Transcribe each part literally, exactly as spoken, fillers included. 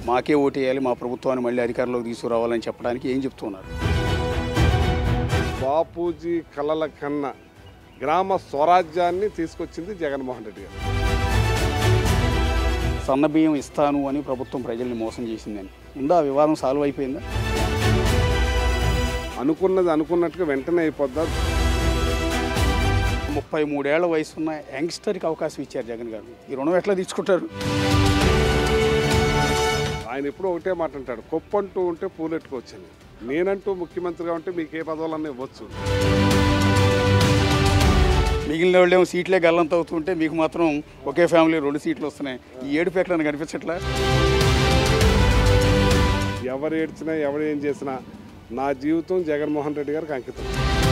మాకే ఓటేయాలి, మా ప్రభుత్వాన్ని మళ్ళీ అధికారంలోకి తీసుకురావాలని చెప్పడానికి ఏం చెప్తున్నారు? బాపూజీ కలల కన్నా గ్రామ స్వరాజ్యాన్ని తీసుకొచ్చింది జగన్మోహన్ రెడ్డి గారు. సన్న బియ్యం ఇస్తాను అని ప్రభుత్వం ప్రజల్ని మోసం చేసిందని ఉందా? వివాదం సాల్వ్ అయిపోయిందా? అనుకున్నది అనుకున్నట్టుగా వెంటనే అయిపోద్దా? ముప్పై మూడేళ్ల వయసున్న యంగ్స్టర్కి అవకాశం ఇచ్చారు జగన్ గారు. ఈ రుణం ఎట్లా తీసుకుంటారు? ఆయన ఎప్పుడూ ఒకటే మాట అంటాడు, కొప్పంటూ ఉంటే పూలెట్టుకోవచ్చని. నేనంటూ ముఖ్యమంత్రిగా ఉంటే మీకు ఏ పదవులన్నీ ఇవ్వచ్చు. మిగిలిన వాళ్ళేమో సీట్లే గల్లంత అవుతుంటే మీకు మాత్రం ఒకే ఫ్యామిలీ రెండు సీట్లు వస్తున్నాయి. ఈ ఏడుపు ఎట్లా కనిపించట్లా? ఎవరు ఏడ్చినా ఎవరు ఏం చేసినా నా జీవితం జగన్మోహన్ రెడ్డి గారికి అంకితం.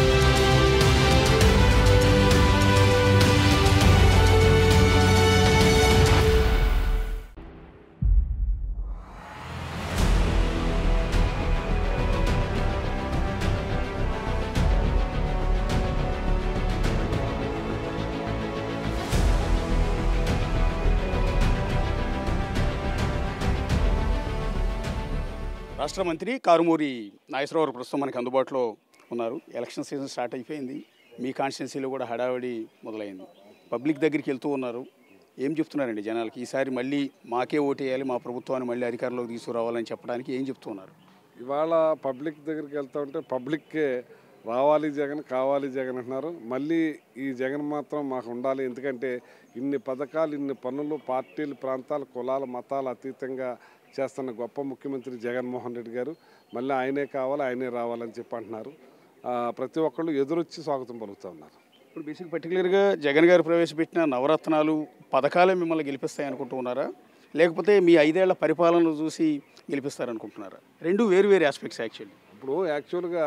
రాష్ట్ర మంత్రి కారుమూరి నాగేశ్వరరావు ప్రస్తుతం మనకి అందుబాటులో ఉన్నారు. ఎలక్షన్ సీజన్ స్టార్ట్ అయిపోయింది. మీ కాన్స్టిట్యున్సీలో కూడా హడావిడి మొదలైంది. పబ్లిక్ దగ్గరికి వెళ్తూ ఉన్నారు. ఏం చెప్తున్నారండి జనాలకి? ఈసారి మళ్ళీ మాకే ఓటేయాలి, మా ప్రభుత్వాన్ని మళ్ళీ అధికారంలోకి తీసుకురావాలని చెప్పడానికి ఏం చెప్తున్నారు? ఇవాళ పబ్లిక్ దగ్గరికి వెళ్తూ ఉంటే పబ్లిక్కే రావాలి జగన్, కావాలి జగన్ అంటున్నారు. మళ్ళీ ఈ జగన్ మాత్రం మాకు ఉండాలి. ఎందుకంటే ఇన్ని పథకాలు, ఇన్ని పనులు, పార్టీలు, ప్రాంతాలు, కులాలు, మతాలు అతీతంగా చేస్తున్న గొప్ప ముఖ్యమంత్రి జగన్మోహన్ రెడ్డి గారు. మళ్ళీ ఆయనే కావాలి, ఆయనే రావాలని చెప్పి అంటున్నారు. ప్రతి ఒక్కళ్ళు ఎదురొచ్చి స్వాగతం పలుకుతూ ఉన్నారు. ఇప్పుడు బేసిక్ పర్టికులర్గా జగన్ గారు ప్రవేశపెట్టిన నవరత్నాలు పథకాలే మిమ్మల్ని గెలిపిస్తాయి అనుకుంటూ ఉన్నారా, లేకపోతే మీ ఐదేళ్ల పరిపాలనను చూసి గెలిపిస్తారనుకుంటున్నారా? రెండు వేరు వేరు ఆస్పెక్ట్స్ యాక్చువల్లీ. ఇప్పుడు యాక్చువల్గా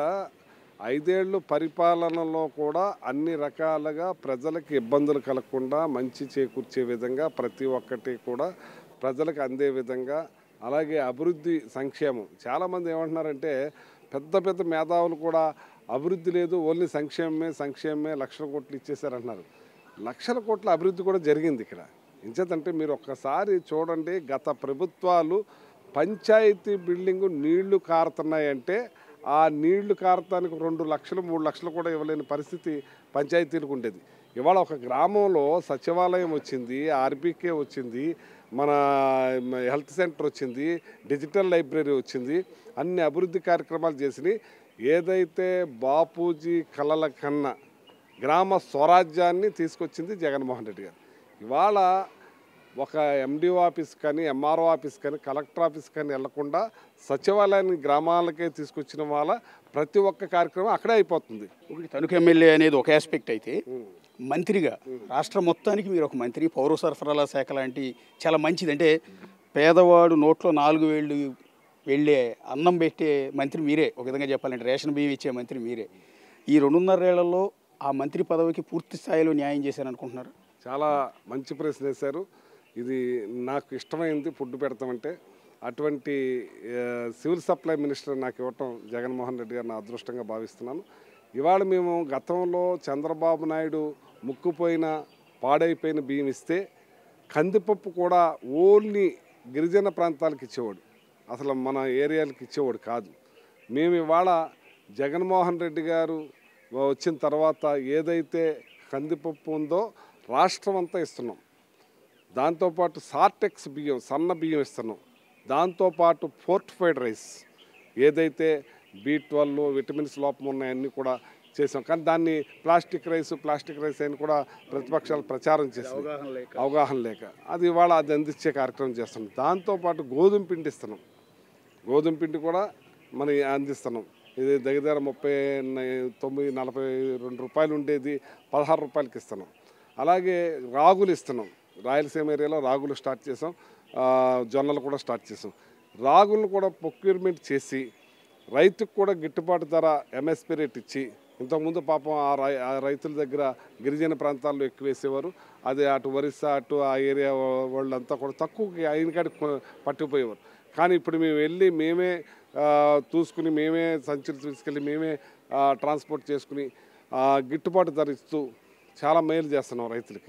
ఐదేళ్ళు పరిపాలనలో కూడా అన్ని రకాలుగా ప్రజలకు ఇబ్బందులు కలగకుండా మంచి చేకూర్చే విధంగా ప్రతి ఒక్కటి కూడా ప్రజలకు అందే విధంగా, అలాగే అభివృద్ధి, సంక్షేమం. చాలామంది ఏమంటున్నారంటే పెద్ద పెద్ద మేధావులు కూడా అభివృద్ధి లేదు, ఓన్లీ సంక్షేమమే సంక్షేమమే లక్షల కోట్లు ఇచ్చేసారంటున్నారు. లక్షల కోట్ల అభివృద్ధి కూడా జరిగింది ఇక్కడ. ఎంచేతంటే మీరు ఒక్కసారి చూడండి, గత ప్రభుత్వాలు పంచాయతీ బిల్డింగు నీళ్లు కారుతున్నాయంటే ఆ నీళ్లు కారటానికి రెండు లక్షలు మూడు లక్షలు కూడా ఇవ్వలేని పరిస్థితి పంచాయతీలకు ఉండేది. ఇవాళ ఒక గ్రామంలో సచివాలయం వచ్చింది, ఆర్బీకే వచ్చింది, మన హెల్త్ సెంటర్ వచ్చింది, డిజిటల్ లైబ్రరీ వచ్చింది, అన్ని అభివృద్ధి కార్యక్రమాలు చేసినాయి. ఏదైతే బాపూజీ కలల కన్నా గ్రామ స్వరాజ్యాన్ని తీసుకొచ్చింది జగన్మోహన్ రెడ్డి గారు. ఇవాళ ఒక ఎండిఓ ఆఫీస్ కానీ, ఎంఆర్ఓ ఆఫీస్ కానీ, కలెక్టర్ ఆఫీస్ కానీ వెళ్లకుండా సచివాలయాన్ని గ్రామాలకే తీసుకొచ్చిన వాళ్ళ ప్రతి ఒక్క కార్యక్రమం అక్కడే అయిపోతుంది. ఒకటి తణుకు ఎమ్మెల్యే అనేది ఒక ఆస్పెక్ట్ అయితే, మంత్రిగా రాష్ట్రం మొత్తానికి మీరు ఒక మంత్రి, పౌర సరఫరాల శాఖ లాంటి చాలా మంచిది. అంటే పేదవాడు నోట్లో నాలుగు వేళ్ళు వెళ్ళే అన్నం పెట్టే మంత్రి మీరే. ఒక విధంగా చెప్పాలంటే రేషన్ బియ్యం ఇచ్చే మంత్రి మీరే. ఈ రెండున్నరేళ్లలో ఆ మంత్రి పదవికి పూర్తి స్థాయిలో న్యాయం చేశారనుకుంటున్నారు? చాలా మంచి ప్రశ్న వేశారు. ఇది నాకు ఇష్టమైంది ఫుడ్ పెడతామంటే. అటువంటి సివిల్ సప్లై మినిస్టర్ నాకు ఇవ్వటం జగన్మోహన్ రెడ్డి గారు నా అదృష్టంగా భావిస్తున్నాను. ఇవాళ మేము గతంలో చంద్రబాబు నాయుడు ముక్కుపోయిన పాడైపోయిన బియ్యం ఇస్తే కందిపప్పు కూడా ఓన్లీ గిరిజన ప్రాంతాలకు ఇచ్చేవాడు, అసలు మన ఏరియాలకు ఇచ్చేవాడు కాదు. మేము ఇవాళ జగన్మోహన్ రెడ్డి గారు వచ్చిన తర్వాత ఏదైతే కందిపప్పు ఉందో రాష్ట్రం అంతా ఇస్తున్నాం. దాంతోపాటు సార్టెక్స్ బియ్యం, సన్న బియ్యం ఇస్తున్నాం. దాంతోపాటు ఫోర్టిఫైడ్ రైస్, ఏదైతే బి ట్వెల్వ్ విటమిన్స్ లోపం ఉన్నాయన్నీ కూడా చేసాం. కానీ దాన్ని ప్లాస్టిక్ రైస్ ప్లాస్టిక్ రైస్ అని కూడా ప్రతిపక్షాలు ప్రచారం చేస్తాం, అవగాహన లేక. అది ఇవాళ అది అందించే కార్యక్రమం చేస్తున్నాం. దాంతోపాటు గోధుమ పిండి ఇస్తున్నాం. గోధుమ పిండి కూడా మనం అందిస్తున్నాం. ఇది దగ్గర ముప్పై తొమ్మిది నలభై రెండు రూపాయలు ఉండేది పదహారు రూపాయలకి ఇస్తున్నాం. అలాగే రాగులు ఇస్తున్నాం. రాయలసీమ ఏరియాలో రాగులు స్టార్ట్ చేసాం, జొన్నలు కూడా స్టార్ట్ చేసాం. రాగులను కూడా ప్రొక్యూర్మెంట్ చేసి రైతుకు కూడా గిట్టుబాటు ధర ఎంఎస్పీ రేట్ ఇచ్చి, ఇంతకుముందు పాపం ఆ రై ఆ రైతుల దగ్గర గిరిజన ప్రాంతాల్లో ఎక్కువ వేసేవారు. అది అటు ఒరిస్సా అటు ఆ ఏరియా వాళ్ళంతా కూడా తక్కువకి అయిన కాడికి పట్టుకుపోయేవారు. కానీ ఇప్పుడు మేము వెళ్ళి మేమే చూసుకుని మేమే సంచులు తీసుకెళ్ళి మేమే ట్రాన్స్పోర్ట్ చేసుకుని గిట్టుబాటు ధర ఇస్తూ చాలా మేలు చేస్తున్నాం రైతులకి.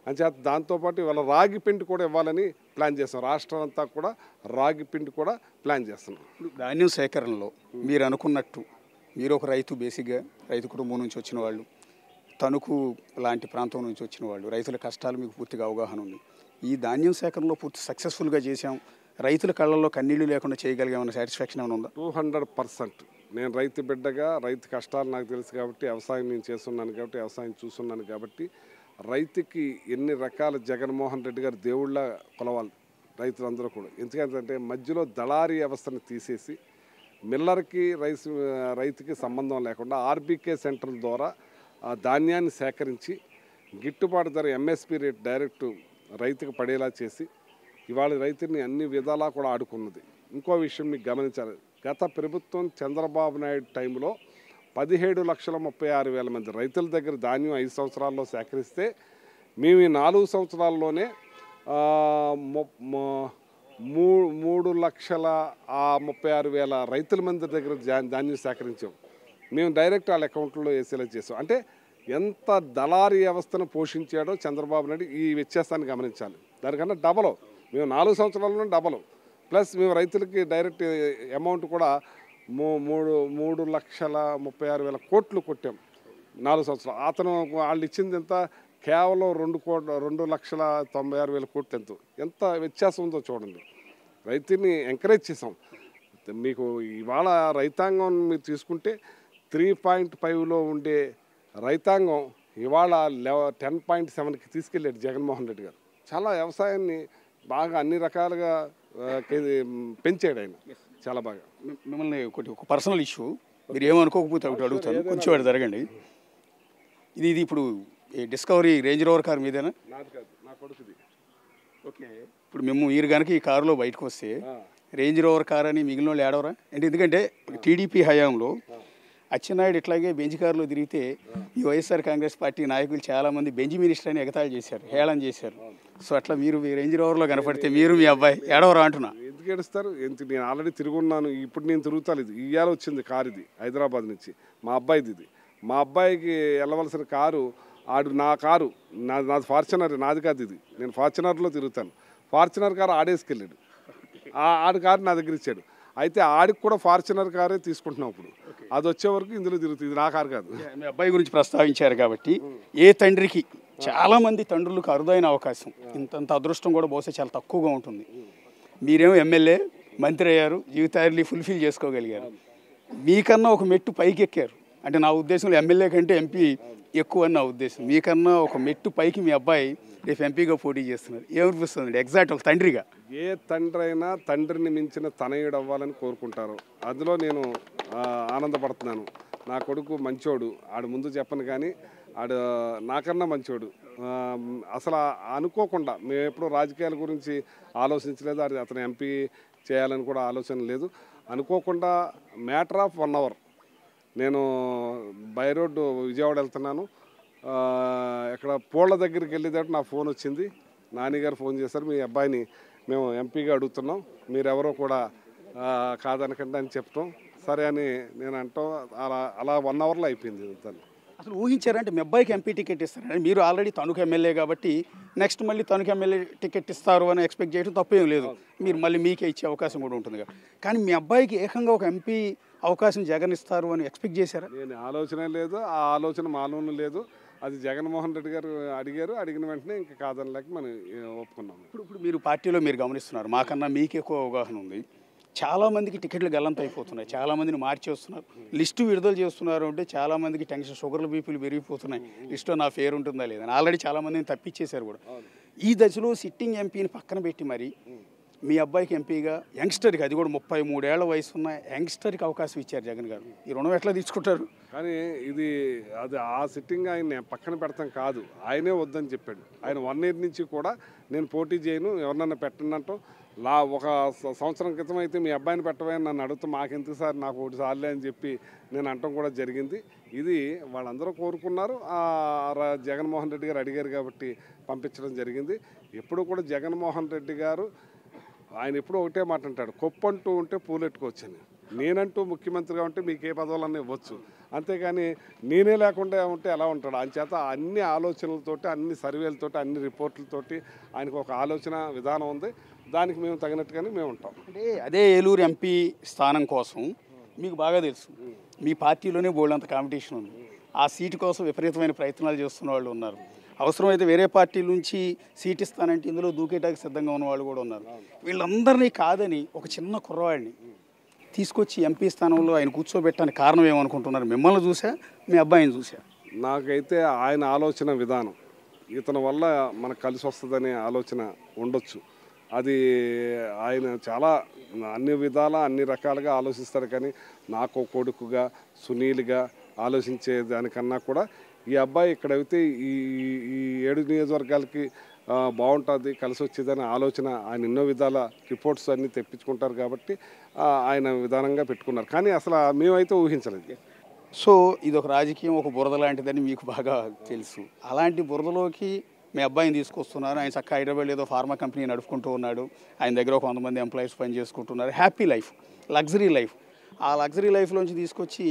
అంచేత దాంతోపాటు ఇవాళ రాగి పిండి కూడా ఇవ్వాలని ప్లాన్ చేస్తాం. రాష్ట్రం అంతా కూడా రాగి పిండి కూడా ప్లాన్ చేస్తున్నాం. ధాన్యం సేకరణలో మీరు అనుకున్నట్టు మీరు ఒక రైతు, బేసిక్గా రైతు కుటుంబం నుంచి వచ్చిన వాళ్ళు, తణుకు లాంటి ప్రాంతం నుంచి వచ్చిన వాళ్ళు, రైతుల కష్టాలు మీకు పూర్తిగా అవగాహన ఉంది. ఈ ధాన్యం సేకరణలో పూర్తి సక్సెస్ఫుల్గా చేసాం, రైతుల కళ్ళల్లో కన్నీళ్లు లేకుండా చేయగలిగామన్న సాటిస్ఫాక్షన్ ఏమైనా ఉందా? టూ హండ్రెడ్ పర్సెంట్ నేను రైతు బిడ్డగా, రైతు కష్టాలు నాకు తెలుసు కాబట్టి, వ్యవసాయం నేను చేస్తున్నాను కాబట్టి, వ్యవసాయం చూస్తున్నాను కాబట్టి, రైతుకి ఎన్ని రకాల జగన్మోహన్ రెడ్డి గారు దేవుళ్ళ కొలవాలి రైతులందరూ కూడా. ఎందుకంటే మధ్యలో దళారీ వ్యవస్థను తీసేసి మిల్లర్కి రైస్ రైతుకి సంబంధం లేకుండా ఆర్బీకే సెంటర్ల ద్వారా ఆ ధాన్యాన్ని సేకరించి గిట్టుబాటు ధర ఎంఎస్పి రేట్ డైరెక్ట్ రైతుకు పడేలా చేసి ఇవాళ రైతుని అన్ని విధాలా కూడా ఆడుకున్నది. ఇంకో విషయం మీకు గమనించాలి, గత ప్రభుత్వం చంద్రబాబు నాయుడు టైంలో పదిహేడు లక్షల ముప్పై ఆరు వేల మంది రైతుల దగ్గర ధాన్యం ఐదు సంవత్సరాల్లో సేకరిస్తే మేము ఈ నాలుగు సంవత్సరాల్లోనే మూ మూడు లక్షల ముప్పై ఆరు వేల రైతుల మంది దగ్గర ధాన్యం సేకరించాం. మేము డైరెక్ట్ వాళ్ళ అకౌంట్లో వేసేలా చేసాం. అంటే ఎంత దళారీ వ్యవస్థను పోషించాడో చంద్రబాబు నాయుడు ఈ వ్యత్యాసాన్ని గమనించాలి. దానికన్నా డబల్ మేము నాలుగు సంవత్సరాల్లో డబల్ ప్లస్ మేము రైతులకి డైరెక్ట్ అమౌంట్ కూడా మూ మూడు మూడు లక్షల ముప్పై ఆరు వేల కోట్లు కొట్టాం నాలుగు సంవత్సరాలు. అతను వాళ్ళు ఇచ్చింది ఎంత, కేవలం రెండు కోట్ల రెండు లక్షల తొంభై ఆరు వేల కోట్లు ఎంతో. ఎంత వ్యత్యాసం ఉందో చూడండి. రైతుని ఎంకరేజ్ చేసాం. మీకు ఇవాళ రైతాంగం మీరు తీసుకుంటే త్రీ పాయింట్ ఫైవ్లో ఉండే రైతాంగం ఇవాళ లెవ టెన్ పాయింట్ సెవెన్కి తీసుకెళ్ళాడు జగన్మోహన్ రెడ్డి గారు. చాలా వ్యవసాయాన్ని బాగా అన్ని రకాలుగా పెంచాడు ఆయన చాలా బాగా. మిమ్మల్ని ఒకటి ఒక పర్సనల్ ఇష్యూ, మీరు ఏమనుకోకపోతే ఒకటి అడుగుతాను, కొంచెం వాడు జరగండి. ఇది ఇది ఇప్పుడు డిస్కవరీ రేంజ్ రోవర్ కార్ మీదేనా? నాది కాదు, నా కొడుకుది. ఓకే, ఇప్పుడు మేము మీరు కనుక ఈ కారులో బయటకు వస్తే రేంజ్ రోవర్ కార్ అని మిగిలిన వాళ్ళు ఏడవరా అంటే? ఎందుకంటే టీడీపీ హయాంలో అచ్చెన్నాయుడు ఇట్లాగే బెంచ్ కారులో తిరిగితే ఈ వైఎస్ఆర్ కాంగ్రెస్ పార్టీ నాయకులు చాలామంది బెంచ్ మినిస్టర్ అని ఎగతాళి చేశారు, హేళన చేశారు. సో అట్లా మీరు రేంజ్ రోవర్లో కనపడితే మీరు మీ అబ్బాయి ఏడవరా అంటున్నా? ఎందుకు ఏడుస్తారు? ఎందుకు, నేను ఆల్రెడీ తిరుగున్నాను. ఇప్పుడు నేను తిరుగుతాను. ఇది ఇవాళ వచ్చింది కారు, ఇది హైదరాబాద్ నుంచి మా అబ్బాయిది. ఇది మా అబ్బాయికి వెళ్ళవలసిన కారు, ఆడు నా కారు నా నాది ఫార్చునర్, నాది కాదు ఇది. నేను ఫార్చునర్లో తిరుగుతాను. ఫార్చునర్ కారు ఆడేసుకెళ్ళాడు, ఆడి కారు నా దగ్గర ఇచ్చాడు. అయితే ఆడికి కూడా ఫార్చునర్ కారే తీసుకుంటున్నాం ఇప్పుడు. అది వచ్చే వరకు ఇందులో తిరుగుతుంది, ఇది నా కారు కాదు. మీ అబ్బాయి గురించి ప్రస్తావించారు కాబట్టి, ఏ తండ్రికి, చాలా మంది తండ్రులకు అరుదైన అవకాశం, ఇంతంత అదృష్టం కూడా బహుశా చాలా తక్కువగా ఉంటుంది. మీరేమో ఎమ్మెల్యే, మంత్రి అయ్యారు, జీవితాన్ని ఫుల్ఫిల్ చేసుకోగలిగారు. మీకన్నా ఒక మెట్టు పైకి ఎక్కారు. అంటే నా ఉద్దేశంలో ఎమ్మెల్యే కంటే ఎంపీ ఎక్కువ అని నా ఉద్దేశం. మీకన్నా ఒక మెట్టు పైకి మీ అబ్బాయి రేపు ఎంపీగా పోటీ చేస్తున్నారు. ఏమనిపిస్తుంది ఎగ్జాక్ట్ ఒక తండ్రిగా? ఏ తండ్రి అయినా తండ్రిని మించిన తనయుడు అవ్వాలని కోరుకుంటారు. అందులో నేను ఆనందపడుతున్నాను. నా కొడుకు మంచోడు, ఆడు ముందు చెప్పను కానీ ఆడు నాకన్నా మంచోడు. అసలు అనుకోకుండా, మేము ఎప్పుడు రాజకీయాల గురించి ఆలోచించలేదు, అది అతను ఎంపీ చేయాలని కూడా ఆలోచన లేదు. అనుకోకుండా మ్యాటర్ ఆఫ్ వన్ అవర్ నేను బై రోడ్డు విజయవాడ వెళ్తున్నాను. ఇక్కడ పూళ్ళ దగ్గరికి వెళ్ళేటట్టు నా ఫోన్ వచ్చింది. నాన్నగారు ఫోన్ చేశారు, మీ అబ్బాయిని మేము ఎంపీగా అడుగుతున్నాం, మీరెవరో కూడా కాదనకండి అని చెప్పటం. సరే అని నేను అంటాం. అలా అలా వన్ అవర్లో అయిపోయింది. తను అసలు ఊహించారంటే మీ అబ్బాయికి ఎంపీ టికెట్ ఇస్తారని? మీరు ఆల్రెడీ తణుకు ఎమ్మెల్యే కాబట్టి నెక్స్ట్ మళ్ళీ తణుకు ఎమ్మెల్యే టికెట్ ఇస్తారు అని ఎక్స్పెక్ట్ చేయడం తప్పేం లేదు. మీరు మళ్ళీ మీకే ఇచ్చే అవకాశం కూడా ఉంటుంది కదా. కానీ మీ అబ్బాయికి ఏకంగా ఒక ఎంపీ అవకాశం జగన్ ఇస్తారు అని ఎక్స్పెక్ట్ చేశారా? నేను ఆలోచన లేదు, ఆ ఆలోచన మాలోనూ లేదు. అది జగన్మోహన్ రెడ్డి గారు అడిగారు, అడిగిన వెంటనే ఇంకా కాదనలేక మనం ఒప్పుకున్నాం. ఇప్పుడు ఇప్పుడు మీరు పార్టీలో మీరు గమనిస్తున్నారు, మాకన్నా మీకు ఎక్కువ అవగాహన ఉంది. చాలామందికి టికెట్లు గల్లంత అయిపోతున్నాయి, చాలామందిని మార్చేస్తున్నారు, లిస్టు విడుదల చేస్తున్నారు. అంటే చాలామందికి టెన్షన్, షుగర్ల బీపీలు పెరిగిపోతున్నాయి, లిస్టులో నా పేరు ఉంటుందా లేదని ఆల్రెడీ చాలామందిని తప్పించేశారు కూడా. ఈ దశలో సిట్టింగ్ ఎంపీని పక్కన పెట్టి మరి మీ అబ్బాయికి ఎంపీగా యంగ్స్టర్కి, అది కూడా ముప్పై మూడేళ్ల వయసు ఉన్న యంగ్స్టర్కి అవకాశం ఇచ్చారు జగన్ గారు. ఈ రుణం ఎట్లా తీసుకుంటారు? కానీ ఇది అది ఆ సిట్టింగ్ ఆయన పక్కన పెడతాం కాదు, ఆయనే వద్దని చెప్పాడు. ఆయన వన్ ఇయర్ నుంచి కూడా నేను పోటీ చేయను, ఎవరినన్నా పెట్టనంటాం. లా ఒక సంవత్సరం క్రితం అయితే మీ అబ్బాయిని పెట్టవని నన్ను అడుగుతూ, మాకెందుకు సార్, నాకు ఒకటి సార్లే అని చెప్పి నేను అంటాం కూడా జరిగింది. ఇది వాళ్ళందరూ కోరుకున్నారు, జగన్మోహన్ రెడ్డి గారు అడిగారు కాబట్టి పంపించడం జరిగింది. ఎప్పుడు కూడా జగన్మోహన్ రెడ్డి గారు ఆయన ఎప్పుడూ ఒకటే మాట అంటాడు, కొప్పంటూ ఉంటే పూలెట్టుకోవచ్చని. నేనంటూ ముఖ్యమంత్రిగా ఉంటే మీకు ఏ పదవులన్నీ ఇవ్వచ్చు, అంతేగాని నేనే లేకుండా ఉంటే ఎలా ఉంటాడు? అంచేత అన్ని ఆలోచనలతోటి, అన్ని సర్వేలతోటి, అన్ని రిపోర్ట్లతోటి ఆయనకు ఒక ఆలోచన విధానం ఉంది. దానికి మేము తగినట్టుగానే మేము ఉంటాం. అంటే అదే ఏలూరు ఎంపీ స్థానం కోసం మీకు బాగా తెలుసు, మీ పార్టీలోనే బోల్డంత కాంపిటీషన్ ఉంది. ఆ సీటు కోసం విపరీతమైన ప్రయత్నాలు చేస్తున్న వాళ్ళు ఉన్నారు. అవసరమైతే వేరే పార్టీల నుంచి సీట్ ఇస్తానంటే ఇందులో దూకేటానికి సిద్ధంగా ఉన్న వాళ్ళు కూడా ఉన్నారు. వీళ్ళందరినీ కాదని ఒక చిన్న కుర్రవాడిని తీసుకొచ్చి ఎంపీ స్థానంలో ఆయన కూర్చోబెట్టడానికి కారణం ఏమనుకుంటున్నారు? మిమ్మల్ని చూసా, మీ అబ్బాయిని చూసా? నాకైతే ఆయన ఆలోచన విధానం, ఇతని వల్ల మనకు కలిసి వస్తుందనే ఆలోచన ఉండొచ్చు. అది ఆయన చాలా అన్ని విధాల అన్ని రకాలుగా ఆలోచిస్తారు. కానీ నాకు కొడుకుగా సునీల్గా ఆలోచించే దానికన్నా కూడా ఈ అబ్బాయి ఇక్కడైతే ఈ ఈ ఏడు నియోజకవర్గాలకి బాగుంటుంది, కలిసి వచ్చేదని ఆలోచన ఆయన ఎన్నో విధాల రిపోర్ట్స్ అన్నీ తెప్పించుకుంటారు కాబట్టి ఆయన విధానంగా పెట్టుకున్నారు. కానీ అసలు మేమైతే ఊహించలేదు. సో ఇది ఒక రాజకీయం, ఒక బురద లాంటిదని మీకు బాగా తెలుసు. అలాంటి బురదలోకి మీ అబ్బాయిని తీసుకొస్తున్నారు. ఆయన చక్కగా హైదరాబాద్ ఏదో ఫార్మా కంపెనీ నడుపుకుంటూ ఉన్నాడు. ఆయన దగ్గర ఒక వంద మంది ఎంప్లాయీస్ పని చేసుకుంటున్నారు. Happy life, luxury life. ఆ లగ్జరీ లైఫ్లోంచి తీసుకొచ్చి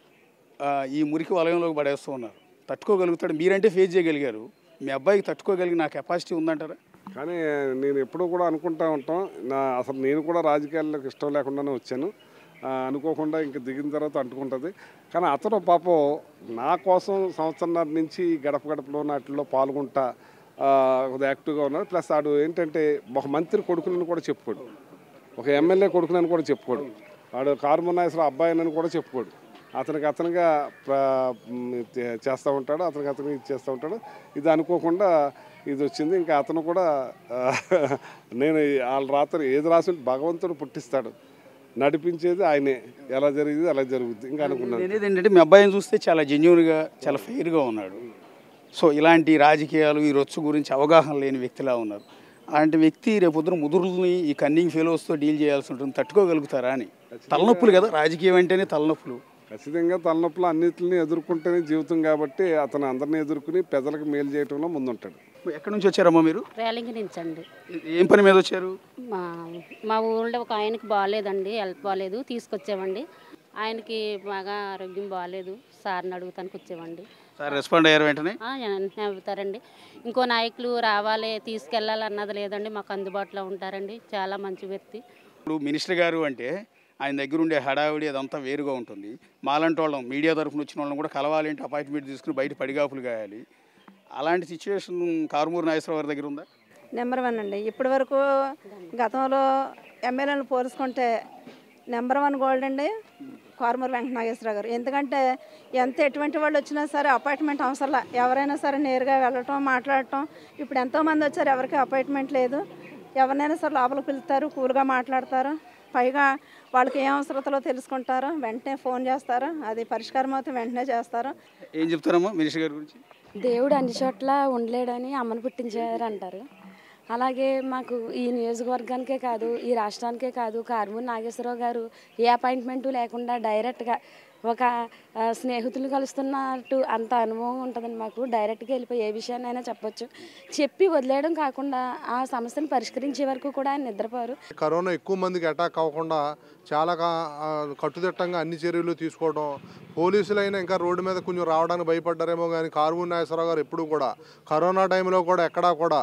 ఈ మురికి వలయంలోకి పడేస్తూ ఉన్నారు. తట్టుకోగలుగుతాడు? మీరంటే ఫేస్ చేయగలిగారు, మీ అబ్బాయికి తట్టుకోగలిగిన నా కెపాసిటీ ఉందంటారా? కానీ నేను ఎప్పుడూ కూడా అనుకుంటా ఉంటాం, నా అసలు నేను కూడా రాజకీయాల్లోకి ఇష్టం లేకుండానే వచ్చాను. అనుకోకుండా ఇంక దిగిన తర్వాత అంటుకుంటుంది. కానీ అతను పాపం నా కోసం సంవత్సరంన్నర నుంచి గడప గడపలో వాటిల్లో పాల్గొంటా యాక్టివ్గా ఉన్నాడు. ప్లస్ ఆడు ఏంటంటే ఒక మంత్రి కొడుకునని కూడా చెప్పుకోడు, ఒక ఎమ్మెల్యే కొడుకునని కూడా చెప్పుకోడు, వాడు కారుమూరి నాగేశ్వరరావు అబ్బాయినని కూడా చెప్పుకోడు. అతనికి అతనుగా చేస్తూ ఉంటాడు, అతనికి అతనికి ఇది చేస్తూ ఉంటాడు. ఇది అనుకోకుండా ఇది వచ్చింది. ఇంకా అతను కూడా నేను వాళ్ళ రాత్రి ఏది రాసి భగవంతుడు పుట్టిస్తాడు, నడిపించేది ఆయనే, ఎలా జరిగింది అలా జరుగుద్ది. ఇంకా అనుకున్నాను ఏంటంటే మీ అబ్బాయిని చూస్తే చాలా జెన్యూన్గా, చాలా ఫెయిర్గా ఉన్నాడు. సో ఇలాంటి రాజకీయాలు, ఈ రొచ్చు గురించి అవగాహన లేని వ్యక్తిలా ఉన్నారు. అలాంటి వ్యక్తి రేపొద్దున ముదురుని ఈ కన్నింగ్ ఫెలోస్తో డీల్ చేయాల్సి ఉంటుంది. తట్టుకోగలుగుతారా అని? తలనొప్పులు కదా, రాజకీయం అంటేనే తలనొప్పులు. ఖచ్చితంగా తలనొప్పులు అన్నింటిని ఎదుర్కొంటేనే జీవితం కాబట్టి అతను అందరినీ ఎదుర్కొని ప్రజలకు మేలు చేయడంలో ముందుంటాడు. ఎక్కడి నుంచి వచ్చారమ్మా మీరు? రేలింగి నుంచి అండి. ఏం పని మీద వచ్చారు? మా మా ఊళ్ళో ఒక ఆయనకి బాగాలేదండి, హెల్త్ బాగాలేదు, తీసుకొచ్చామండి. ఆయనకి బాగా ఆరోగ్యం బాగాలేదు, సార్ని అడుగుతానికి వచ్చామండి. సార్ రెస్పాండ్ అయ్యారు వెంటనే? వెంటనే అవుతారండి. ఇంకో నాయకులు రావాలి, తీసుకెళ్ళాలి అన్నది లేదండి, మాకు అందుబాటులో ఉంటారండి. చాలా మంచి వ్యక్తి. ఇప్పుడు మినిస్టర్ గారు అంటే ఆయన దగ్గర ఉండే హడావిడి అదంతా వేరుగా ఉంటుంది. మాలాంటి వాళ్ళం, మీడియా తరఫున వచ్చిన వాళ్ళని కూడా కలవాలి అంటే అపాయింట్మెంట్ తీసుకుని బయట పడిగాపులు కాయాలి. అలాంటి సిచ్యువేషన్ కారుమూరి నాగేశ్వరరావు గారి దగ్గర ఉందా? నెంబర్ వన్ అండి. ఇప్పటి వరకు గతంలో ఎమ్మెల్యేలను పోల్చుకుంటే నెంబర్ వన్ గోల్డ్ అండి కారుమూరి వెంకట నాగేశ్వరరావు గారు. ఎందుకంటే ఎంత ఎటువంటి వాళ్ళు వచ్చినా సరే అపాయింట్మెంట్ అవసరంలా, ఎవరైనా సరే నేరుగా వెళ్ళటం, మాట్లాడటం. ఇప్పుడు ఎంతోమంది వచ్చారు, ఎవరికి అపాయింట్మెంట్ లేదు. ఎవరినైనా సరే లోపలికి పిలుస్తారు, కూల్గా మాట్లాడతారు. పైగా వాళ్ళకి ఏ అవసరతలో తెలుసుకుంటారో వెంటనే ఫోన్ చేస్తారు, అది పరిష్కారం అవుతే వెంటనే చేస్తారు. ఏం చెప్తారమ్మా మినిస్టర్ గారి గురించి? దేవుడు అన్ని చోట్ల ఉండలేడని అమ్మను పుట్టించారు అంటారు. అలాగే మాకు ఈ నియోజకవర్గానికే కాదు, ఈ రాష్ట్రానికే కాదు, కారుమూరి నాగేశ్వరరావు గారు ఏ అపాయింట్మెంటు లేకుండా డైరెక్ట్గా ఒక స్నేహితులు కలుస్తున్నట్టు అంత అనుభవం ఉంటుందండి మాకు. డైరెక్ట్గా వెళ్ళిపోయి ఏ విషయాన్నైనా చెప్పొచ్చు. చెప్పి వదిలేయడం కాకుండా ఆ సమస్యను పరిష్కరించే వరకు కూడా ఆయన నిద్రపోరు. కరోనా ఎక్కువ మందికి అటాక్ అవ్వకుండా చాలా కట్టుదిట్టంగా అన్ని చర్యలు తీసుకోవడం. పోలీసులైనా ఇంకా రోడ్డు మీద కొంచెం రావడానికి భయపడ్డారేమో కానీ కారుమూరి నాగేశ్వరరావు గారు ఎప్పుడూ కూడా కరోనా టైంలో కూడా ఎక్కడా కూడా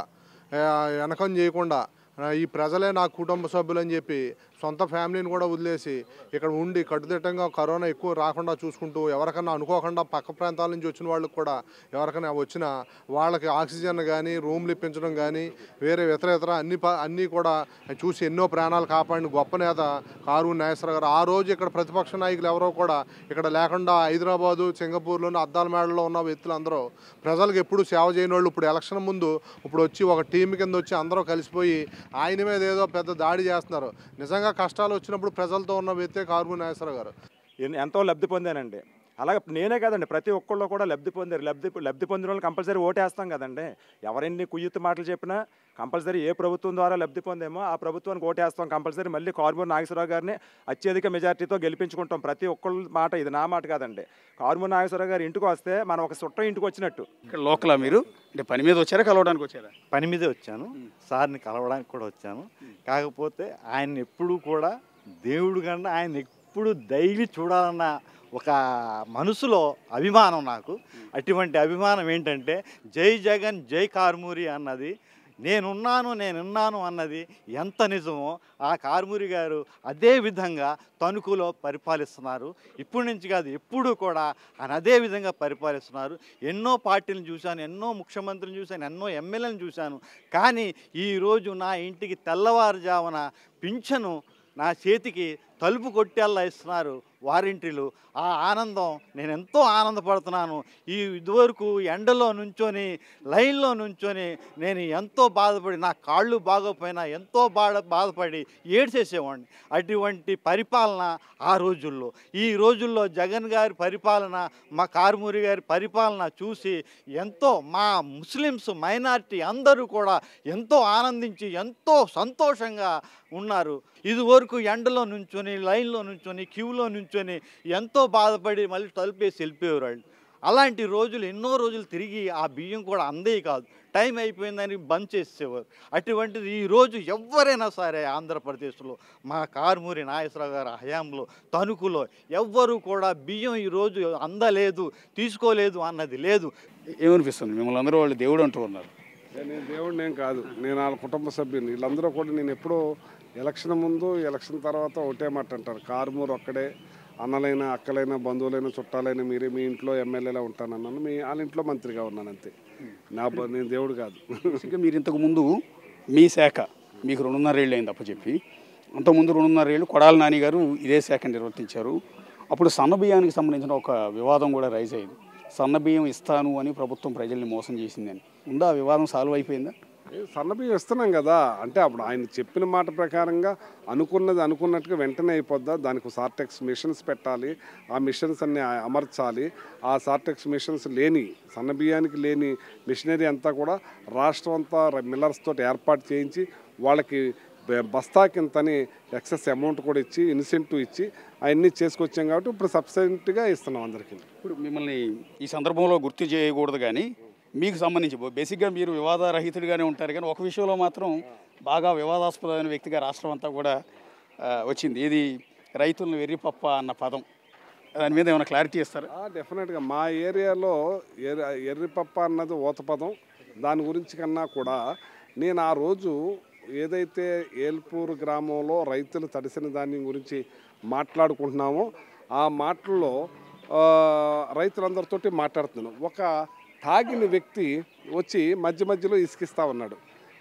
వెనకం చేయకుండా ఈ ప్రజలే నా కుటుంబ సభ్యులని చెప్పి సొంత ఫ్యామిలీని కూడా వదిలేసి ఇక్కడ ఉండి కట్టుదిట్టంగా కరోనా ఎక్కువ రాకుండా చూసుకుంటూ, ఎవరికన్నా అనుకోకుండా పక్క ప్రాంతాల నుంచి వచ్చిన వాళ్ళకి కూడా ఎవరికైనా వచ్చినా వాళ్ళకి ఆక్సిజన్ కానీ రూమ్లు ఇప్పించడం కానీ వేరే ఇతర ఇతర అన్ని అన్నీ కూడా చూసి ఎన్నో ప్రాణాలు కాపాడిన గొప్ప నేత కారుమూరి నాగేశ్వరరావు గారు. ఆ రోజు ఇక్కడ ప్రతిపక్ష నాయకులు ఎవరో కూడా ఇక్కడ లేకుండా హైదరాబాదు, సింగపూర్లోని అద్దాల మేడలో ఉన్న వ్యక్తులు అందరూ ప్రజలకు ఎప్పుడు సేవ చేయని వాళ్ళు ఇప్పుడు ఎలక్షన్ ముందు ఇప్పుడు వచ్చి ఒక టీం కింద వచ్చి అందరూ కలిసిపోయి ఆయన మీద ఏదో పెద్ద దాడి చేస్తున్నారు. నిజంగా కష్టాలు వచ్చినప్పుడు ప్రజలతో ఉన్న వ్యక్తే కారుమూరి నాగేశ్వరరావు గారు. ఎంతో లబ్ధి పొందానండి. అలాగే నేనే కదండి, ప్రతి ఒక్కళ్ళు కూడా లబ్ధి పొందారు. లబ్ధి లబ్ధి పొందిన వాళ్ళు కంపల్సరీ ఓటేస్తాం కదండి. ఎవరెన్ని కుయ్యత్తు మాటలు చెప్పినా కంపల్సరీ ఏ ప్రభుత్వం ద్వారా లబ్ధి పొందేమో ఆ ప్రభుత్వానికి ఓటేస్తాం. కంపల్సరీ మళ్ళీ కారుమూరి నాగేశ్వరరావు గారిని అత్యధిక మెజార్టీతో గెలిపించుకుంటాం. ప్రతి ఒక్కళ్ళ మాట, ఇది నా మాట కాదండి. కారుమూరి నాగేశ్వరరావు గారు ఇంటికి వస్తే మనం ఒక చుట్టం ఇంటికి వచ్చినట్టు. ఇక్కడ లోకలా మీరు అంటే పని మీద వచ్చారా, కలవడానికి వచ్చారా? పని మీదే వచ్చాను, సార్ని కలవడానికి కూడా వచ్చాను. కాకపోతే ఆయన ఎప్పుడూ కూడా దేవుడు కన్నా ఆయన ఎప్పుడు డైలీ చూడాలన్న ఒక మనసులో అభిమానం నాకు. అటువంటి అభిమానం ఏంటంటే జై జగన్ జై కారుమూరి అన్నది, నేనున్నాను నేనున్నాను అన్నది ఎంత నిజమో ఆ కారుమూరి గారు అదే విధంగా తణుకులో పరిపాలిస్తున్నారు. ఇప్పటి నుంచి కాదు, ఎప్పుడు కూడా ఆయన అదే విధంగా పరిపాలిస్తున్నారు. ఎన్నో పార్టీలను చూశాను, ఎన్నో ముఖ్యమంత్రులను చూశాను, ఎన్నో ఎమ్మెల్యేలను చూశాను. కానీ ఈరోజు నా ఇంటికి తెల్లవారుజామున పింఛను నా చేతికి తలుపు కొట్టేలా ఇస్తున్నారు వారింటిలు. ఆ ఆనందం నేను ఎంతో ఆనందపడుతున్నాను. ఈ ఇదివరకు ఎండలో నుంచొని లైన్లో నుంచొని నేను ఎంతో బాధపడి, నా కాళ్ళు బాగోపోయినా ఎంతో బాధ బాధపడి ఏడ్చేసేవాడిని. అటువంటి పరిపాలన ఆ రోజుల్లో. ఈ రోజుల్లో జగన్ గారి పరిపాలన, మా కారుమూరి గారి పరిపాలన చూసి ఎంతో మా ముస్లిమ్స్ మైనారిటీ అందరూ కూడా ఎంతో ఆనందించి ఎంతో సంతోషంగా ఉన్నారు. ఇదివరకు ఎండలో నుంచొని లైన్లో నుంచొని క్యూలో నుంచొని ఎంతో బాధపడి మళ్ళీ తలుపేసి వెళ్ళిపోయేవారు వాళ్ళు. అలాంటి రోజులు ఎన్నో రోజులు తిరిగి ఆ బియ్యం కూడా అందేవి కాదు, టైం అయిపోయిందని బంద్ చేసేవారు. అటువంటిది ఈరోజు ఎవరైనా సరే ఆంధ్రప్రదేశ్లో మా కారుమూరి నాగేశ్వరరావు గారి హయాంలో తణుకులో ఎవ్వరూ కూడా బియ్యం ఈరోజు అందలేదు, తీసుకోలేదు అన్నది లేదు. ఏమనిపిస్తుంది మిమ్మల్ని అందరూ వాళ్ళు దేవుడు అంటూ ఉన్నారు? నేను దేవుడు నేను కాదు, నేను వాళ్ళ కుటుంబ సభ్యుని. వీళ్ళందరూ కూడా నేను ఎప్పుడో ఎలక్షన్ ముందు ఎలక్షన్ తర్వాత ఒకటే మాట అంటారు, కారుమూరు ఒక్కడే, అన్నలైనా అక్కలైనా బంధువులైనా చుట్టాలైనా మీరే మీ ఇంట్లో ఎమ్మెల్యేలా ఉంటానన్నాను, మీ వాళ్ళ ఇంట్లో మంత్రిగా ఉన్నాను అంతే. నా నేను దేవుడు కాదు. ఇంకా మీరు ఇంతకు ముందు మీ శాఖ మీకు రెండున్నర ఏళ్ళు అయింది అప్పచెప్పి, అంతకుముందు రెండున్నర ఏళ్ళు కొడాలి నాని గారు ఇదే శాఖ నిర్వర్తించారు. అప్పుడు సన్నబియ్యానికి సంబంధించిన ఒక వివాదం కూడా రైజ్ అయ్యింది. సన్నబియ్యం ఇస్తాను అని ప్రభుత్వం ప్రజల్ని మోసం చేసిందని. ఉందా ఆ వివాదం సాల్వ్ అయిపోయిందా? సన్నబియ్యం ఇస్తున్నాం కదా, అంటే అప్పుడు ఆయన చెప్పిన మాట ప్రకారంగా అనుకున్నది అనుకున్నట్టుగా వెంటనే అయిపోద్దా? దానికి సార్టెక్స్ మిషన్స్ పెట్టాలి, ఆ మిషన్స్ అన్ని అమర్చాలి. ఆ సార్టెక్స్ మిషన్స్ లేని, సన్నబియ్యానికి లేని మిషనరీ అంతా కూడా రాష్ట్రం అంతా మిల్లర్స్ తోటి ఏర్పాటు చేయించి వాళ్ళకి బస్తాకింతని ఎక్సెస్ అమౌంట్ కూడా ఇచ్చి ఇన్సెంటివ్ ఇచ్చి అవన్నీ చేసుకొచ్చాం కాబట్టి ఇప్పుడు సబ్సిడెంట్గా ఇస్తున్నాం అందరికీ. ఇప్పుడు మిమ్మల్ని ఈ సందర్భంలో గుర్తు చేయకూడదు, కానీ మీకు సంబంధించి బేసిక్గా మీరు వివాదరహితుడిగానే ఉంటారు, కానీ ఒక విషయంలో మాత్రం బాగా వివాదాస్పదమైన వ్యక్తిగా రాష్ట్రం అంతా కూడా వచ్చింది. ఇది రైతులను వెర్రిపప్ప అన్న పదం, దాని మీద ఏమైనా క్లారిటీ ఇస్తారా? డెఫినెట్గా మా ఏరియాలో ఎర్రి ఎర్రిపప్ప అన్నది ఊత పదం. దాని గురించి కన్నా కూడా నేను ఆ రోజు ఏదైతే ఏల్పూరు గ్రామంలో రైతులు తడిసిన ధాన్యం గురించి మాట్లాడుకుంటున్నామో ఆ మాటల్లో రైతులందరితోటి మాట్లాడుతున్నాను. ఒక తాగిన వ్యక్తి వచ్చి మధ్య మధ్యలో ఇసుకిస్తూ ఉన్నాడు.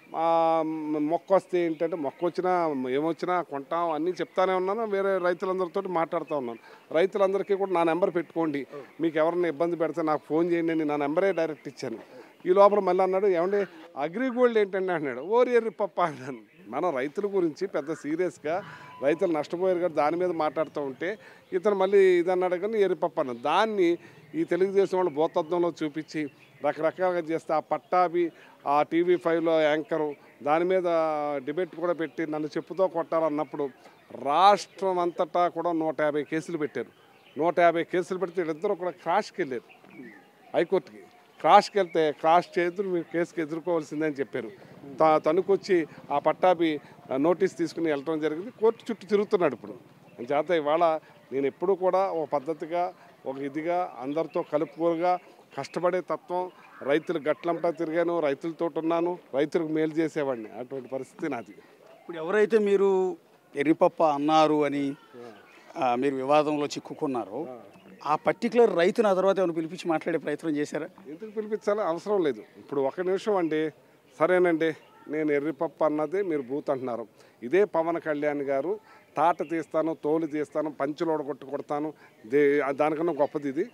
మొక్క వస్తే ఏంటంటే మొక్క వచ్చినా ఏమొచ్చినా కొంటాం అన్నీ చెప్తానే ఉన్నాను. వేరే రైతులందరితో మాట్లాడుతూ ఉన్నాను. రైతులందరికీ కూడా నా నెంబర్ పెట్టుకోండి, మీకు ఎవరైనా ఇబ్బంది పెడితే నాకు ఫోన్ చేయండి అని నా నెంబరే డైరెక్ట్ ఇచ్చాను. ఈ లోపల మళ్ళీ అన్నాడు, ఏమంటే అగ్రిగోల్డ్ ఏంటంటే అన్నాడు, ఓరి ఎర్రి పప్ప అన్నాను. మనం రైతుల గురించి పెద్ద సీరియస్గా రైతులు నష్టపోయారు కదా దాని మీద మాట్లాడుతూ ఉంటే ఇతను మళ్ళీ ఇదన్నాడు కానీ ఎర్రిపప్ప అన్నాడు. దాన్ని ఈ తెలుగుదేశం వాళ్ళు భూతత్వంలో చూపించి రకరకాలుగా చేస్తే ఆ పట్టాభి ఆ టీవీ ఫైవ్లో యాంకరు దాని మీద డిబేట్ కూడా పెట్టి నన్ను చెప్పుతో కొట్టాలన్నప్పుడు రాష్ట్రం అంతటా కూడా నూట యాభై కేసులు పెట్టారు. నూట యాభై కేసులు పెడితే వీళ్ళిద్దరూ కూడా క్రాష్కి వెళ్ళారు హైకోర్టుకి. క్రాష్కి వెళ్తే క్రాష్ చేతులు మీరు కేసుకి ఎదుర్కోవాల్సిందని చెప్పారు. త తణుకొచ్చి ఆ పట్టాభి నోటీస్ తీసుకుని వెళ్ళడం జరిగింది. కోర్టు చుట్టూ తిరుగుతున్నాడు ఇప్పుడు. చేత ఇవాళ నేను ఎప్పుడు కూడా ఒక పద్ధతిగా ఒక ఇదిగా అందరితో కలుపుకోలుగా కష్టపడే తత్వం, రైతులు గట్లంటా తిరిగాను, రైతులతో ఉన్నాను, రైతులకు మేలు చేసేవాడిని. అటువంటి పరిస్థితి నాది. ఇప్పుడు ఎవరైతే మీరు ఎర్రిపప్ప అన్నారు అని మీరు వివాదంలో చిక్కుకున్నారో ఆ పర్టికులర్ రైతును ఆ తర్వాత ఏమైనా పిలిపించి మాట్లాడే ప్రయత్నం చేశారా? ఎందుకు పిలిపించాలో అవసరం లేదు. ఇప్పుడు ఒక నిమిషం అండి, సరేనండి నేను ఎర్రిపప్ప అన్నది మీరు బూత్ అంటున్నారు. ఇదే పవన్ కళ్యాణ్ గారు తాట తీస్తాను, తోలు తీస్తాను, పంచులోడ కొట్టు కొడతాను, దే దానికన్నా గొప్పది ఇది,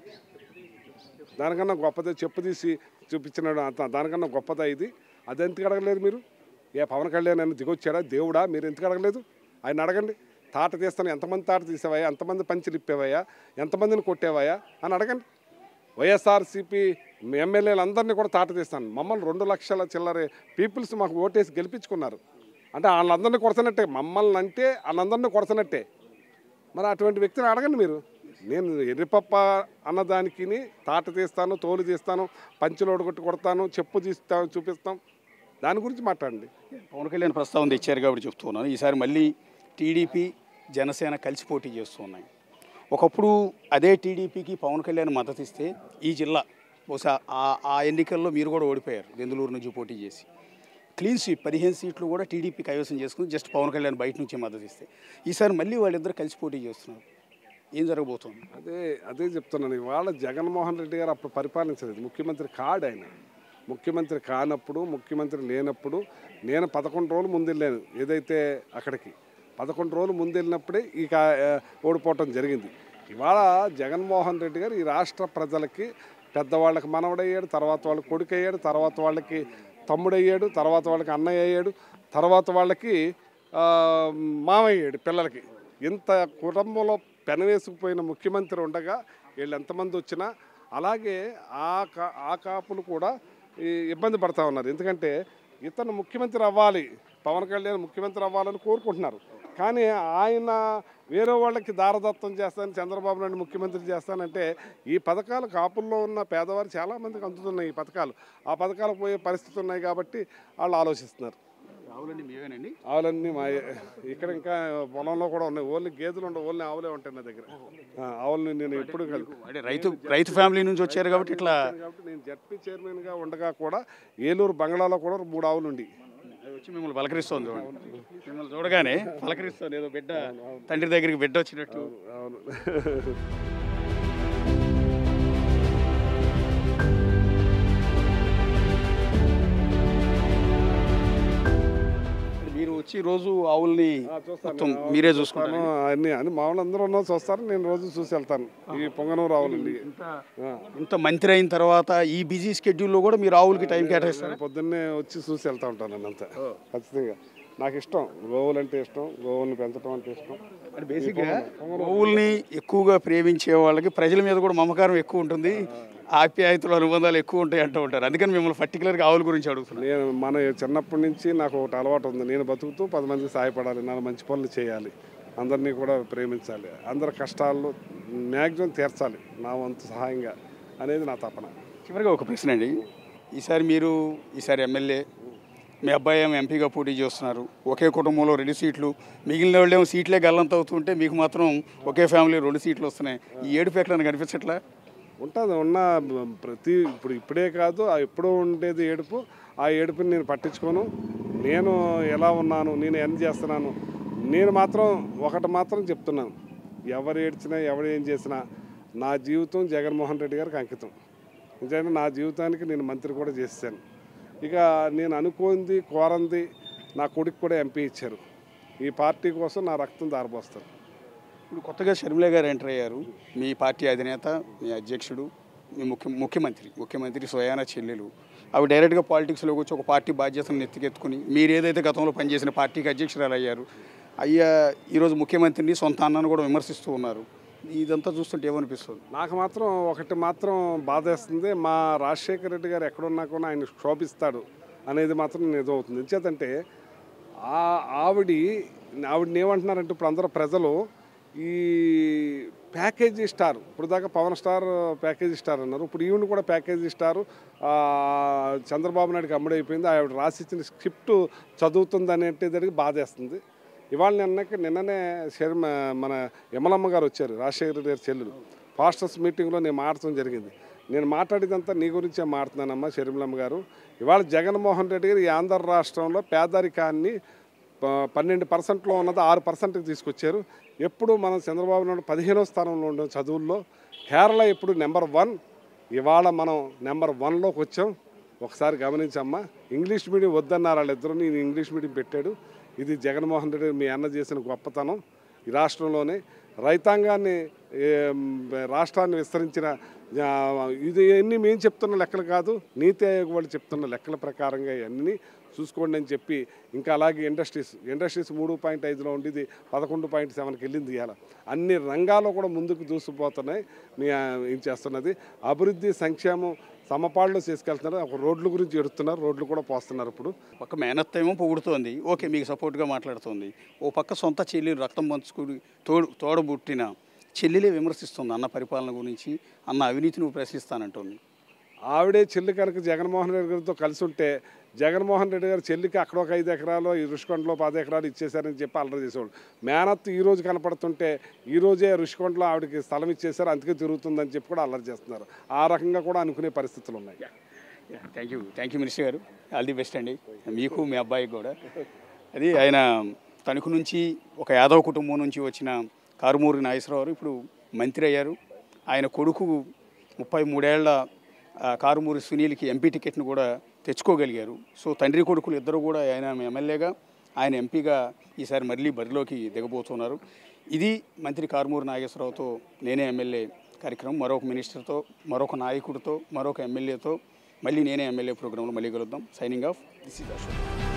దానికన్నా గొప్పదే చెప్పు తీసి చూపించినాడు, దానికన్నా గొప్పదా ఇది? అది ఎందుకు అడగలేదు మీరు? ఏ పవన్ కళ్యాణ్ అని దిగొచ్చాడా దేవుడా? మీరు ఎందుకు అడగలేదు? ఆయన అడగండి. తాట తీస్తాను, ఎంతమంది తాట తీసేవాయా, ఎంతమంది పంచులు ఇప్పేవాయా, ఎంతమందిని కొట్టేవాయా అని అడగండి. వైఎస్ఆర్సీపీ ఎమ్మెల్యేలు అందరినీ కూడా తాట తీస్తాను. మమ్మల్ని రెండు లక్షల చిల్లర పీపుల్స్ మాకు ఓటేసి గెలిపించుకున్నారు. అంటే వాళ్ళందరినీ కొడుతున్నట్టే, మమ్మల్ని అంటే వాళ్ళందరినీ కొడుతున్నట్టే. మరి అటువంటి వ్యక్తిని అడగండి మీరు. నేను ఎర్రిపప్ప అన్నదానికి తాట తీస్తాను, తోలు తీస్తాను, పంచులోడు కొట్టి కొడతాను, చెప్పు తీస్తాను, చూపిస్తాం, దాని గురించి మాట్లాడండి. పవన్ కళ్యాణ్ ప్రస్తావన తెచ్చారు కాబట్టి చెప్తున్నాను. ఈసారి మళ్ళీ టీడీపీ జనసేన కలిసి పోటీ చేస్తూ ఉన్నాయి. ఒకప్పుడు అదే టీడీపీకి పవన్ కళ్యాణ్ మద్దతు ఇస్తే ఈ జిల్లా బహుశా ఆ ఆ ఎన్నికల్లో మీరు కూడా ఓడిపోయారు దెందులూరు నుంచి పోటీ చేసి. క్లీన్ స్వీప్ పదిహేను సీట్లు కూడా టీడీపీ కైవసం చేసుకుని జస్ట్ పవన్ కళ్యాణ్ బయట నుంచి మద్దతు ఇస్తే ఈసారి మళ్ళీ వాళ్ళిద్దరు కలిసి పోటీ చేస్తున్నారు. ఏం జరగబోతుంది? అదే అదే చెప్తున్నాను. ఇవాళ జగన్మోహన్ రెడ్డి గారు అప్పుడు పరిపాలించలేదు, ముఖ్యమంత్రి కాడు ఆయన. ముఖ్యమంత్రి కానప్పుడు, ముఖ్యమంత్రి లేనప్పుడు నేను పదకొండు రోజులు ముందెళ్ళాను ఏదైతే అక్కడికి. పదకొండు రోజులు ముందెళ్ళినప్పుడే ఈ కా ఓడిపోవటం జరిగింది. ఇవాళ జగన్మోహన్ రెడ్డి గారు ఈ రాష్ట్ర ప్రజలకి పెద్దవాళ్ళకి మనవడయ్యాడు, తర్వాత వాళ్ళకి కొడుకు అయ్యాడు, తర్వాత వాళ్ళకి తమ్ముడయ్యాడు, తర్వాత వాళ్ళకి అన్నయ్య అయ్యాడు, తర్వాత వాళ్ళకి మామయ్యాడు పిల్లలకి. ఇంత కుటుంబంలో పెనవేసుకుపోయిన ముఖ్యమంత్రి ఉండగా వీళ్ళు ఎంతమంది వచ్చినా అలాగే ఆ కా ఆ కాపులు కూడా ఇబ్బంది పడతా ఉన్నారు. ఎందుకంటే ఇతను ముఖ్యమంత్రి అవ్వాలి, పవన్ కళ్యాణ్ ముఖ్యమంత్రి అవ్వాలని కోరుకుంటున్నారు. కానీ ఆయన వేరే వాళ్ళకి దారదత్తం చేస్తాను, చంద్రబాబు నాయుడు ముఖ్యమంత్రి చేస్తానంటే ఈ పథకాలు కాపుల్లో ఉన్న పేదవారు చాలామందికి అందుతున్నాయి. ఈ పథకాలు ఆ పథకాలు పోయే పరిస్థితి ఉన్నాయి కాబట్టి వాళ్ళు ఆలోచిస్తున్నారు. ఆవులన్నీ మేవేనండి? ఆవులన్నీ మా ఇక్కడ ఇంకా పొలంలో కూడా ఉన్నాయి. ఓన్లీ గేదెలు ఉండవు, ఓన్లీ ఆవులే ఉంటాయి నా దగ్గర. ఆవులని నేను ఎప్పుడు అంటే రైతు రైతు ఫ్యామిలీ నుంచి వచ్చారు కాబట్టి ఇట్లా. కాబట్టి నేను జడ్పీ చైర్మన్గా ఉండగా కూడా ఏలూరు బంగ్లాలో కూడా మూడు ఆవులు ఉండి వచ్చి మిమ్మల్ని పలకరిస్తుంది. మిమ్మల్ని చూడగానే పలకరిస్తుంది, ఏదో బిడ్డ తండ్రి దగ్గరికి బిడ్డ వచ్చినట్టు. అవును. మీరు వచ్చి రోజు ఆవుల్ని మొత్తం మీరే చూసుకుంటారు? అన్ని అని మామూలు అందరూ ఉన్నా చూస్తారు, నేను రోజు చూసి వెళ్తాను. ఈ పొంగనూరు ఆవులండి. ఇంత మంత్రి అయిన తర్వాత ఈ బిజీ స్కెడ్యూల్లో కూడా మీరు ఆవులకి టైం కేటాయిస్తారు? పొద్దున్నే వచ్చి చూసి వెళ్తూ ఉంటాను అంతా. ఖచ్చితంగా నాకు ఇష్టం, గోవులు అంటే ఇష్టం, గోవుల్ని పెంచడం అంటే ఇష్టం. అంటే బేసిక్గా గోవుల్ని ఎక్కువగా ప్రేమించే వాళ్ళకి ప్రజల మీద కూడా మమకారం ఎక్కువ ఉంటుంది, ఆప్యాయతలు అనుబంధాలు ఎక్కువ ఉంటాయి అంటూ ఉంటారు. అందుకని మిమ్మల్ని పర్టికులర్గా ఆవుల గురించి అడుగుతున్నాను. నేను మన చిన్నప్పటి నుంచి నాకు ఒకటి అలవాటు ఉంది, నేను బతుకుతూ పది మందికి సహాయపడాలి, నాలుగు మంచి పనులు చేయాలి, అందరినీ కూడా ప్రేమించాలి, అందరి కష్టాల్లో మ్యాక్సిమం తీర్చాలి నా వంతు సహాయంగా అనేది నా తపన. చివరిగా ఒక ప్రశ్న అండి, ఈసారి మీరు ఈసారి ఎమ్మెల్యే, మీ అబ్బాయి ఏమో ఎంపీగా పోటీ చేస్తున్నారు, ఒకే కుటుంబంలో రెండు సీట్లు, మిగిలిన వాళ్ళేమో సీట్లే గల్లంత అవుతుంటే మీకు మాత్రం ఒకే ఫ్యామిలీ రెండు సీట్లు వస్తున్నాయి. ఈ ఏడుపు ఎక్కడ కనిపించట్లా? ఉంటుంది ఉన్న ప్రతి ఇప్పుడు ఇప్పుడే కాదు ఎప్పుడూ ఉండేది ఏడుపు. ఆ ఏడుపుని నేను పట్టించుకోను. నేను ఎలా ఉన్నాను, నేను ఏం చేస్తున్నాను, నేను మాత్రం ఒకటి మాత్రం చెప్తున్నాను, ఎవరు ఏడ్చినా ఎవరు ఏం చేసినా నా జీవితం జగన్మోహన్ రెడ్డి గారికి అంకితం. ఎందుకంటే నా జీవితానికి నేను మంత్రి కూడా చేశాను. ఇక నేను అనుకోంది కోరంది నా కొడుకు కూడా ఎంపీ ఇచ్చారు. ఈ పార్టీ కోసం నా రక్తం దారపోస్తారు. ఇప్పుడు కొత్తగా షర్మిల గారు ఎంటర్ అయ్యారు, మీ పార్టీ అధినేత, మీ అధ్యక్షుడు, మీ ముఖ్య ముఖ్యమంత్రి ముఖ్యమంత్రి స్వయాన చెల్లెలు. అవి డైరెక్ట్గా పాలిటిక్స్లోకి వచ్చి ఒక పార్టీ బాధ్యతను ఎత్తుకెత్తుకుని మీరు ఏదైతే గతంలో పనిచేసిన పార్టీకి అధ్యక్షురాలు అయ్యారు, అయ్యా ఈరోజు ముఖ్యమంత్రిని సొంత అన్నను కూడా విమర్శిస్తూ ఉన్నారు. ఇదంతా చూస్తుంటే ఏమనిపిస్తుంది? నాకు మాత్రం ఒకటి మాత్రం బాధేస్తుంది, మా రాజశేఖర రెడ్డి గారు ఎక్కడున్నా కూడా ఆయన క్షోభిస్తాడు అనేది మాత్రం నిజం అవుతుంది. ఎందుచేతంటే ఆ ఆవిడ ఆవిడని ఏమంటున్నారంటే ఇప్పుడు అందరూ ప్రజలు ఈ ప్యాకేజీ స్టార్, ఇప్పుడు దాకా పవన్ స్టార్ ప్యాకేజీ స్టార్ అన్నారు, ఇప్పుడు ఈవిడ కూడా ప్యాకేజీ స్టారు చంద్రబాబు నాయుడుకి అమ్ముడైపోయింది. ఆవిడ రాసిచ్చిన స్క్రిప్ట్ చదువుతుంది అనేటిదానికి బాధేస్తుంది. ఇవాళ నిన్నకి నిన్ననే శర్మ మన యమలమ్మ గారు వచ్చారు, రాజశేఖర రెడ్డి గారి చెల్లెలు. పాస్టర్స్ మీటింగ్లో నేను మాట్లాడటం జరిగింది. నేను మాట్లాడేదంతా నీ గురించే మాట్లాడుతున్నానమ్మా షర్మిలమ్మ గారు. ఇవాళ జగన్మోహన్ రెడ్డి గారు ఈ ఆంధ్ర రాష్ట్రంలో పేదరికాన్ని పన్నెండు పర్సెంట్లో ఉన్నది ఆరు పర్సెంట్కి తీసుకొచ్చారు. ఎప్పుడు మనం చంద్రబాబు నాయుడు పదిహేనో స్థానంలో ఉండే చదువుల్లో కేరళ ఇప్పుడు నెంబర్ వన్, ఇవాళ మనం నెంబర్ వన్లోకి వచ్చాం. ఒకసారి గమనించమ్మా, ఇంగ్లీష్ మీడియం వద్దన్నారు వాళ్ళిద్దరూ, నేను ఇంగ్లీష్ మీడియం పెట్టాడు. ఇది జగన్మోహన్ రెడ్డి మీ అన్న చేసిన గొప్పతనం. ఈ రాష్ట్రంలోనే రైతాంగాన్ని రాష్ట్రాన్ని విస్తరించిన ఇది అన్నీ మేము చెప్తున్న లెక్కలు కాదు, నీతి ఆయోగ్ వాళ్ళు చెప్తున్న లెక్కల ప్రకారంగా ఇవన్నీ చూసుకోండి అని చెప్పి, ఇంకా అలాగే ఇండస్ట్రీస్ ఇండస్ట్రీస్ మూడు పాయింట్ ఐదులో ఉండేది పదకొండు పాయింట్ సెవెన్కి వెళ్ళింది. ఇవాళ అన్ని రంగాల్లో కూడా ముందుకు దూసుకుపోతున్నాయి. మీ ఏం చేస్తున్నది అభివృద్ధి సంక్షేమం సమపాళ్ళు చేసుకెళ్తున్నారు. ఒక రోడ్ల గురించి ఎడుతున్నారు, రోడ్లు కూడా పోస్తున్నారు. ఇప్పుడు పక్క మేనత్త ఏమో పొగుడుతోంది, ఓకే మీకు సపోర్ట్గా మాట్లాడుతుంది. ఓ పక్క సొంత చెల్లి రక్తం పంచుకుని తోడు తోడబుట్టిన చెల్లెలే విమర్శిస్తుంది అన్న పరిపాలన గురించి, అన్న అవినీతి నువ్వు ప్రశ్నిస్తానంటుంది. ఆవిడే చెల్లి కనుక జగన్మోహన్ రెడ్డి గారితో కలిసి ఉంటే జగన్మోహన్ రెడ్డి గారు చెల్లికి అక్కడ ఒక ఐదు ఎకరాలు ఈ రుషికొండలో పది ఎకరాలు ఇచ్చేశారని చెప్పి అల్లరి చేసేవాళ్ళు. మేనత్ ఈ రోజు కనపడుతుంటే ఈ రోజే రుషికొండలో ఆవిడకి స్థలం ఇచ్చేశారు, అందుకే తిరుగుతుందని చెప్పి కూడా అల్లరి చేస్తున్నారు. ఆ రకంగా కూడా అనుకునే పరిస్థితులు ఉన్నాయి. Thank you thank you minister గారు, ఆల్ ది బెస్ట్ అండి మీకు మీ అబ్బాయికి కూడా. అది ఆయన తణుకు నుంచి ఒక యాదవ్ కుటుంబం నుంచి వచ్చిన కారుమూరి నాగేశ్వరరావు గారు ఇప్పుడు మంత్రి అయ్యారు. ఆయన కొడుకు ముప్పై మూడేళ్ల కారుమూరి సునీల్కి ఎంపీ టికెట్ను కూడా తెచ్చుకోగలిగారు. సో తండ్రి కొడుకులు ఇద్దరు కూడా ఆయన ఎమ్మెల్యేగా ఆయన ఎంపీగా ఈసారి మళ్ళీ బరిలోకి దిగబోతున్నారు. ఇది మంత్రి కారుమూరి నాగేశ్వరరావుతో నేనే ఎమ్మెల్యే కార్యక్రమం. మరొక మినిస్టర్తో, మరొక నాయకుడితో, మరొక ఎమ్మెల్యేతో మళ్ళీ నేనే ఎమ్మెల్యే ప్రోగ్రాంలో మళ్ళీ కలుద్దాం. Signing off, this is Ashok.